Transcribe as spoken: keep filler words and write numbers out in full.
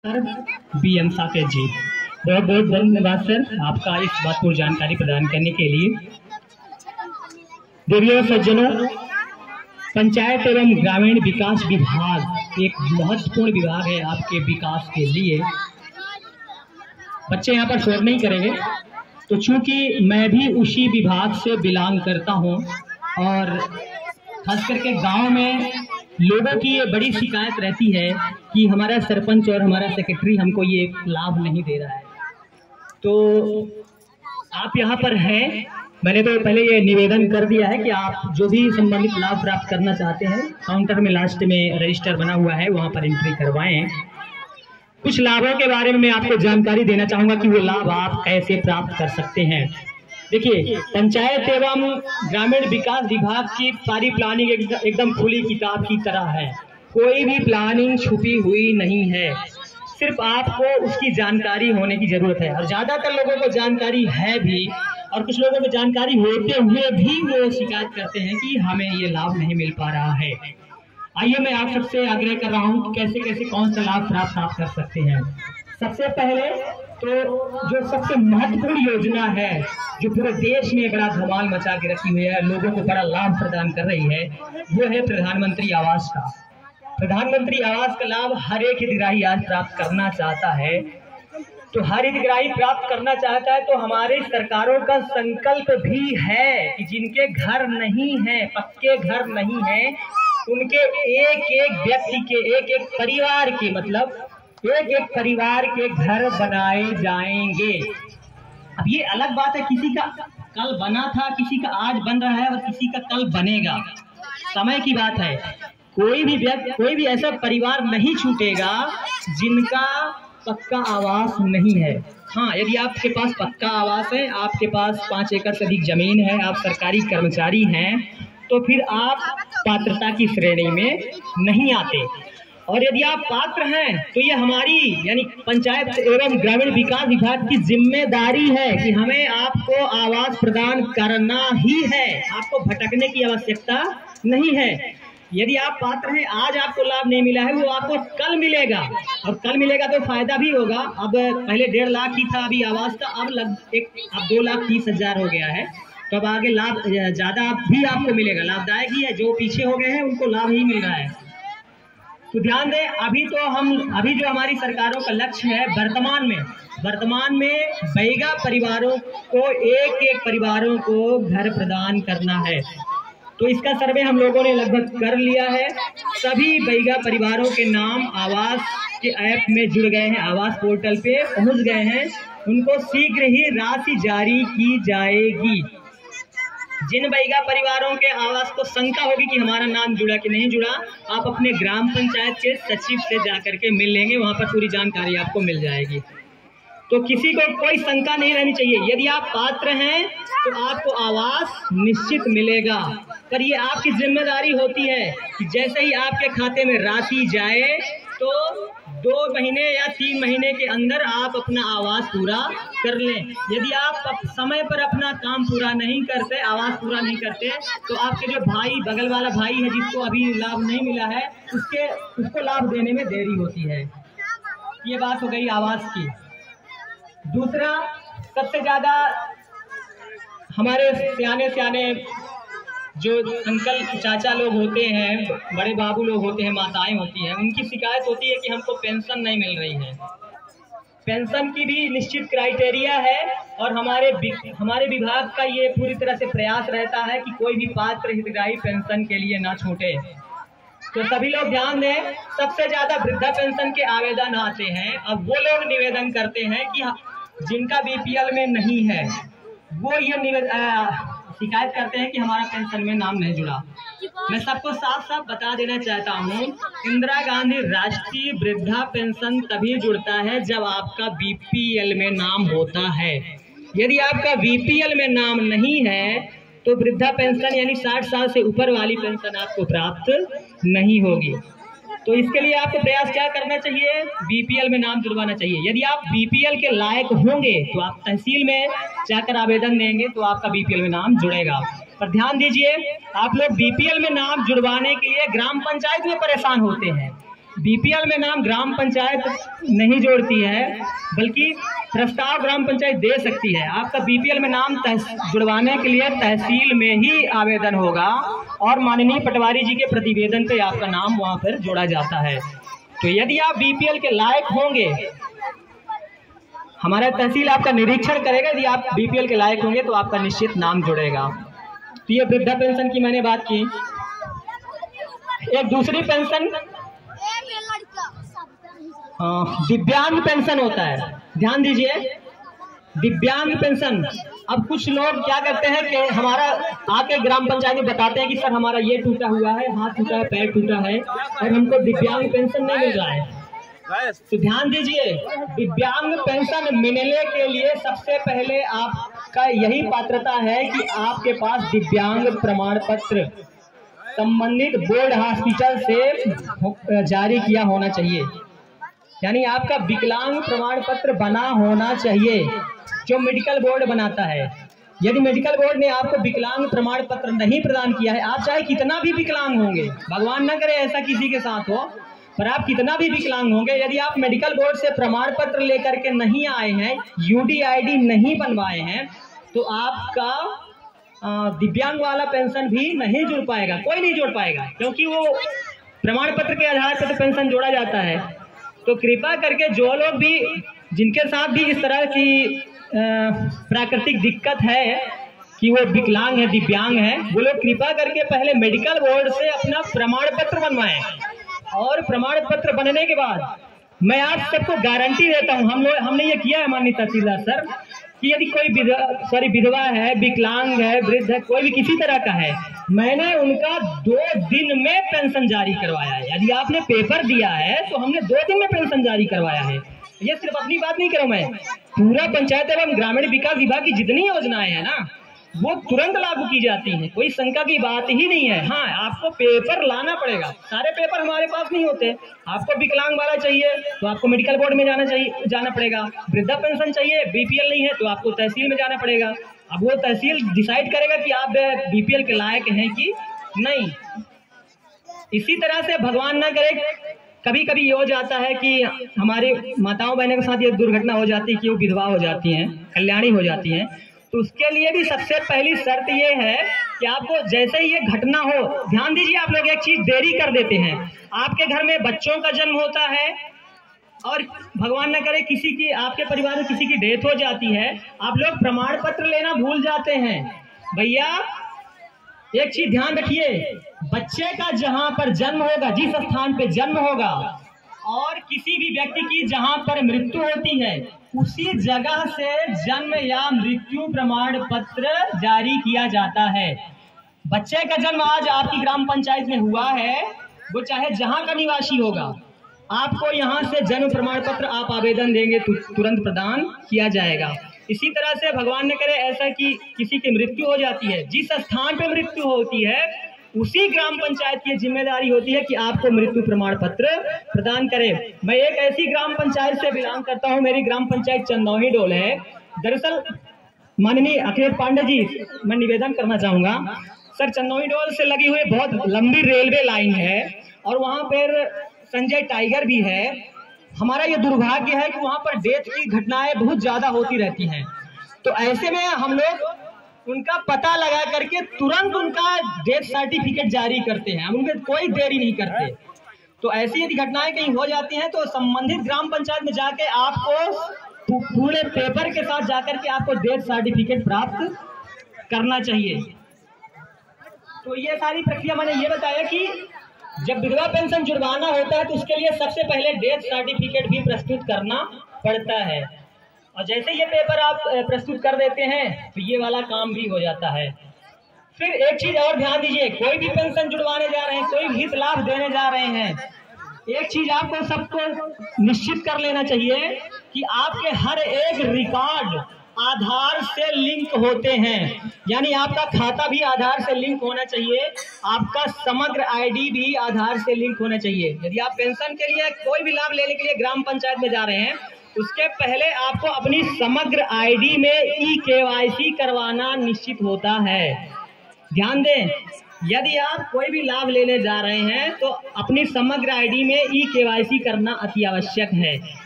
Sir B M Saket ji, बहुत बहुत धन्यवाद सर आपका इस बात को जानकारी प्रदान करने के लिए। देवियों सज्जनों, पंचायत एवं ग्रामीण विकास विभाग एक महत्वपूर्ण विभाग है आपके विकास के लिए। बच्चे यहाँ पर शोर नहीं करेंगे, तो चूंकि मैं भी उसी विभाग से बिलोंग करता हूँ और खास करके गांव में लोगों की ये बड़ी शिकायत रहती है कि हमारा सरपंच और हमारा सेक्रेटरी हमको ये लाभ नहीं दे रहा है। तो आप यहाँ पर हैं, मैंने तो पहले ये निवेदन कर दिया है कि आप जो भी संबंधित लाभ प्राप्त करना चाहते हैं, काउंटर में लास्ट में रजिस्टर बना हुआ है, वहाँ पर एंट्री करवाएं। कुछ लाभों के बारे में मैं आपको जानकारी देना चाहूँगा कि वो लाभ आप कैसे प्राप्त कर सकते हैं। देखिए, पंचायत एवं ग्रामीण विकास विभाग की सारी प्लानिंग एकदम खुली किताब की तरह है, कोई भी प्लानिंग छुपी हुई नहीं है। सिर्फ आपको उसकी जानकारी होने की जरूरत है, और ज्यादातर लोगों को जानकारी है भी, और कुछ लोगों को जानकारी होते हुए भी वो शिकायत करते हैं कि हमें ये लाभ नहीं मिल पा रहा है। आइए मैं आप सबसे आग्रह कर रहा हूँ कि कैसे कैसे कौन सा लाभ प्राप्त आप कर सकते हैं। सबसे पहले तो जो सबसे महत्वपूर्ण योजना है जो पूरे देश में बड़ा धमाल मचा के रखी हुई है, लोगों को बड़ा लाभ प्रदान कर रही है, वो है प्रधानमंत्री आवास का। प्रधानमंत्री आवास का लाभ हर एक हितग्राही आज प्राप्त करना चाहता है। तो हर हितग्राही प्राप्त करना चाहता है, तो हमारे सरकारों का संकल्प भी है कि जिनके घर नहीं है, पक्के घर नहीं है, उनके एक एक व्यक्ति के, एक एक परिवार के, मतलब एक एक परिवार के घर बनाए जाएंगे। अब ये अलग बात है, किसी का कल बना था, किसी का आज बन रहा है और किसी का कल बनेगा, समय की बात है। कोई भी व्यक्ति, कोई भी ऐसा परिवार नहीं छूटेगा जिनका पक्का आवास नहीं है। हाँ, यदि आपके पास पक्का आवास है, आपके पास पाँच एकड़ से अधिक जमीन है, आप सरकारी कर्मचारी हैं, तो फिर आप पात्रता की श्रेणी में नहीं आते। और यदि आप पात्र हैं तो ये हमारी यानी पंचायत एवं ग्रामीण विकास विभाग की जिम्मेदारी है कि हमें आपको आवास प्रदान करना ही है, आपको भटकने की आवश्यकता नहीं है। यदि आप पात्र हैं, आज आपको लाभ नहीं मिला है, वो आपको कल मिलेगा, और कल मिलेगा तो फायदा भी होगा। अब पहले डेढ़ लाख ही था अभी आवास का, अब लग एक अब दो लाख तीस हजार हो गया है, तो अब आगे लाभ ज्यादा भी आपको मिलेगा, लाभदायक ही है। जो पीछे हो गए हैं उनको लाभ ही मिल रहा है। तो ध्यान दें, अभी तो हम अभी जो हमारी सरकारों का लक्ष्य है, वर्तमान में वर्तमान में बैगा परिवारों को, एक एक परिवारों को घर प्रदान करना है। तो इसका सर्वे हम लोगों ने लगभग कर लिया है। सभी बैगा परिवारों के नाम आवास के ऐप में जुड़ गए हैं, आवास पोर्टल पे पहुंच गए हैं। उनको शीघ्र ही राशि जारी की जाएगी। जिन बैगा परिवारों के आवास को शंका होगी कि हमारा नाम जुड़ा कि नहीं जुड़ा, आप अपने ग्राम पंचायत के सचिव से जाकर के मिल लेंगे, वहां पर पूरी जानकारी आपको मिल जाएगी। तो किसी को कोई शंका नहीं रहनी चाहिए। यदि आप पात्र हैं तो आपको आवास निश्चित मिलेगा, पर ये आपकी जिम्मेदारी होती है कि जैसे ही आपके खाते में राशि जाए तो दो महीने या तीन महीने के अंदर आप अपना आवास पूरा कर लें। यदि आप समय पर अपना काम पूरा नहीं करते, आवास पूरा नहीं करते, तो आपके जो भाई, बगल वाला भाई है जिसको अभी लाभ नहीं मिला है, उसके उसको लाभ देने में देरी होती है। ये बात हो गई आवास की। दूसरा, सबसे ज्यादा हमारे सियाने सियाने जो अंकल चाचा लोग होते हैं, बड़े बाबू लोग होते हैं, माताएं होती हैं, उनकी शिकायत होती है कि हमको पेंशन नहीं मिल रही है। पेंशन की भी निश्चित क्राइटेरिया है, और हमारे हमारे विभाग का ये पूरी तरह से प्रयास रहता है कि कोई भी पात्र हितग्राही पेंशन के लिए ना छूटे। तो सभी लोग ध्यान दें, सबसे ज्यादा वृद्धा पेंशन के आवेदन आते हैं। अब वो लोग निवेदन करते हैं कि जिनका बीपीएल में नहीं है, वो ये निवेदन शिकायत करते हैं कि हमारा पेंशन में नाम नहीं जुड़ा। मैं सबको साफ साफ बता देना चाहता हूँ, इंदिरा गांधी राष्ट्रीय वृद्धा पेंशन तभी जुड़ता है जब आपका बीपीएल में नाम होता है। यदि आपका बीपीएल में नाम नहीं है तो वृद्धा पेंशन यानी साठ साल से ऊपर वाली पेंशन आपको प्राप्त नहीं होगी। तो इसके लिए आपको प्रयास क्या करना चाहिए? बीपीएल में नाम जुड़वाना चाहिए। यदि आप बीपीएल के लायक होंगे तो आप तहसील में जाकर आवेदन देंगे तो आपका बीपीएल में नाम जुड़ेगा। पर ध्यान दीजिए, आप लोग बीपीएल में नाम जुड़वाने के लिए ग्राम पंचायत में परेशान होते हैं। बीपीएल में नाम ग्राम पंचायत नहीं जोड़ती है, बल्कि प्रस्ताव ग्राम पंचायत दे सकती है। आपका बीपीएल में नाम जुड़वाने के लिए तहसील में ही आवेदन होगा और माननीय पटवारी जी के प्रतिवेदन पे आपका नाम वहां पर जोड़ा जाता है। तो यदि आप बीपीएल के लायक होंगे, हमारा तहसील आपका निरीक्षण करेगा, यदि आप बीपीएल के लायक होंगे तो आपका निश्चित नाम जुड़ेगा। तो ये वृद्धा पेंशन की मैंने बात की। एक दूसरी पेंशन दिव्यांग पेंशन होता है, ध्यान दीजिए, दिव्यांग पेंशन। अब कुछ लोग क्या करते हैं कि हमारा आके ग्राम पंचायत में बताते हैं कि सर हमारा ये टूटा हुआ है, हाथ टूटा है, पैर टूटा है और हमको दिव्यांग पेंशन नहीं मिल रहा है। तो ध्यान दीजिए, दिव्यांग पेंशन मिलने के लिए सबसे पहले आपका यही पात्रता है कि आपके पास दिव्यांग प्रमाण पत्र संबंधित बोर्ड हॉस्पिटल से जारी किया होना चाहिए। यानी आपका विकलांग प्रमाण पत्र बना होना चाहिए, जो मेडिकल बोर्ड बनाता है। यदि मेडिकल बोर्ड ने आपको विकलांग प्रमाण पत्र नहीं प्रदान किया है, आप चाहे कितना भी विकलांग होंगे, भगवान ना करे ऐसा किसी के साथ हो, पर आप कितना भी विकलांग होंगे, यदि आप मेडिकल बोर्ड से प्रमाण पत्र लेकर के नहीं आए हैं, यूडीआईडी नहीं बनवाए हैं, तो आपका दिव्यांग वाला पेंशन भी नहीं जुड़ पाएगा, कोई नहीं जोड़ पाएगा, क्योंकि वो प्रमाण पत्र के आधार पर तो पेंशन जोड़ा जाता है। तो कृपा करके जो लोग भी, जिनके साथ भी इस तरह की प्राकृतिक दिक्कत है कि वो विकलांग है, दिव्यांग है, वो लोग कृपा करके पहले मेडिकल बोर्ड से अपना प्रमाण पत्र बनवाएं। और प्रमाण पत्र बनने के बाद मैं आप सबको गारंटी देता हूं, हम लोग हमने ये किया है माननीय तहसीलदार सर, कि यदि कोई सॉरी विधवा है, विकलांग है, वृद्ध है, कोई भी किसी तरह का है, मैंने उनका दो दिन में पेंशन जारी करवाया है। यदि आपने पेपर दिया है तो हमने दो दिन में पेंशन जारी करवाया है। ये सिर्फ अपनी बात नहीं करूं मैं, पूरा पंचायत एवं ग्रामीण विकास विभाग की जितनी योजनाएं हैं ना, वो तुरंत लागू की जाती हैं, कोई शंका की बात ही नहीं है। हाँ, आपको पेपर लाना पड़ेगा, सारे पेपर हमारे पास नहीं होते। आपको विकलांग वाला चाहिए तो आपको मेडिकल बोर्ड में जाना चाहिए जाना पड़ेगा, वृद्धा पेंशन चाहिए, बीपीएल नहीं है तो आपको तहसील में जाना पड़ेगा। अब वो तहसील डिसाइड करेगा कि आप बीपीएल के लायक हैं कि नहीं। इसी तरह से भगवान ना करे, कभी कभी ये हो जाता है कि हमारी माताओं बहनों के साथ ये दुर्घटना हो जाती है कि वो विधवा हो जाती हैं, कल्याणी हो जाती हैं, तो उसके लिए भी सबसे पहली शर्त ये है कि आपको जैसे ही ये घटना हो, ध्यान दीजिए, आप लोग एक चीज देरी कर देते हैं, आपके घर में बच्चों का जन्म होता है और भगवान न करे किसी की, आपके परिवार में किसी की डेथ हो जाती है, आप लोग प्रमाण पत्र लेना भूल जाते हैं। भैया एक चीज ध्यान रखिए, बच्चे का जहां पर जन्म होगा, जिस स्थान पे जन्म होगा और किसी भी व्यक्ति की जहां पर मृत्यु होती है, उसी जगह से जन्म या मृत्यु प्रमाण पत्र जारी किया जाता है। बच्चे का जन्म आज आपकी ग्राम पंचायत में हुआ है, वो चाहे जहां का निवासी होगा, आपको यहां से जन्म प्रमाण पत्र आप आवेदन देंगे तो तुरंत प्रदान किया जाएगा। इसी तरह से भगवान ने करे ऐसा कि किसी की मृत्यु हो जाती है, जिस स्थान पे मृत्यु होती है उसी ग्राम पंचायत की जिम्मेदारी होती है कि आपको मृत्यु प्रमाण पत्र प्रदान करे। मैं एक ऐसी ग्राम पंचायत से बिलोंग करता हूं, मेरी ग्राम पंचायत चंदौही डोल है। दरअसल माननीय अखिलेश पांडे जी, मैं निवेदन करना चाहूंगा सर, चंदौही डोल से लगी हुई बहुत लंबी रेलवे लाइन है और वहां पर संजय टाइगर भी है। हमारा ये दुर्भाग्य है कि वहां पर डेथ की घटनाएं बहुत ज्यादा होती रहती हैं, तो ऐसे में हम लोग उनका पता लगा करके तुरंत उनका डेथ सर्टिफिकेट जारी करते हैं, हम उनके कोई देरी नहीं करते। तो ऐसी यदि घटनाएं कहीं हो जाती हैं तो संबंधित ग्राम पंचायत में जाके आपको पूरे पेपर के साथ जाकर के आपको डेथ सर्टिफिकेट प्राप्त करना चाहिए। तो ये सारी प्रक्रिया मैंने ये बताया कि जब विधवा पेंशन जुर्माना होता है तो उसके लिए सबसे पहले डेथ सर्टिफिकेट भी प्रस्तुत करना पड़ता है, और जैसे ये पेपर आप प्रस्तुत कर देते हैं तो ये वाला काम भी हो जाता है। फिर एक चीज और ध्यान दीजिए, कोई भी पेंशन जुड़वाने जा रहे हैं, कोई भी हित लाभ देने जा रहे हैं, एक चीज आपको सबको निश्चित कर लेना चाहिए कि आपके हर एक रिकॉर्ड आधार से लिंक होते हैं, यानी आपका खाता भी आधार से लिंक होना चाहिए, आपका समग्र आईडी भी आधार से लिंक होना चाहिए। यदि आप पेंशन के लिए कोई भी लाभ लेने के लिए ग्राम पंचायत में जा रहे हैं, उसके पहले आपको अपनी समग्र आईडी में ई केवाईसी करवाना निश्चित होता है। ध्यान दें, यदि आप कोई भी लाभ लेने जा रहे हैं तो अपनी समग्र आईडी में ई केवाईसी करना अति आवश्यक है।